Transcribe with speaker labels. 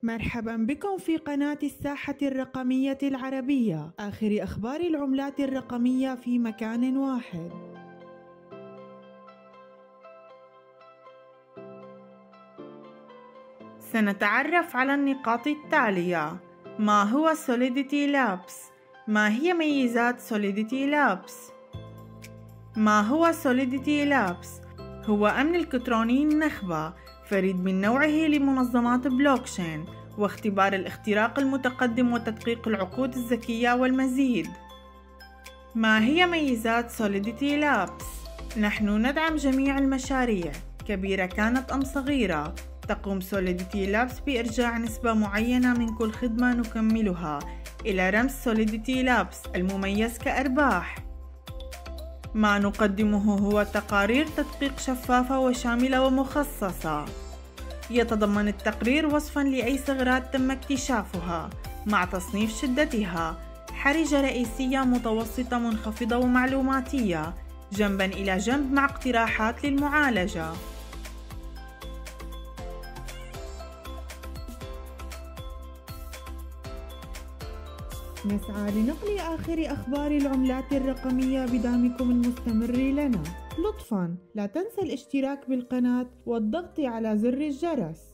Speaker 1: مرحبا بكم في قناة الساحة الرقمية العربية، آخر أخبار العملات الرقمية في مكان واحد. سنتعرف على النقاط التالية. ما هو Solidity Labs؟ ما هي ميزات Solidity Labs؟ ما هو Solidity Labs؟ هو أمن إلكتروني النخبة فريد من نوعه لمنظمات بلوكشين واختبار الاختراق المتقدم وتدقيق العقود الذكية والمزيد. ما هي ميزات Solidity Labs؟ نحن ندعم جميع المشاريع كبيرة كانت أم صغيرة. تقوم Solidity Labs بإرجاع نسبة معينة من كل خدمة نكملها إلى رمز Solidity Labs المميز كأرباح. ما نقدمه هو تقارير تدقيق شفافة وشاملة ومخصصة. يتضمن التقرير وصفاً لأي ثغرات تم اكتشافها مع تصنيف شدتها: حرجة رئيسية، متوسطة، منخفضة، ومعلوماتية، جنباً إلى جنب مع اقتراحات للمعالجة. نسعى لنقل آخر أخبار العملات الرقمية بدعمكم المستمر لنا. لطفاً لا تنسى الاشتراك بالقناة والضغط على زر الجرس.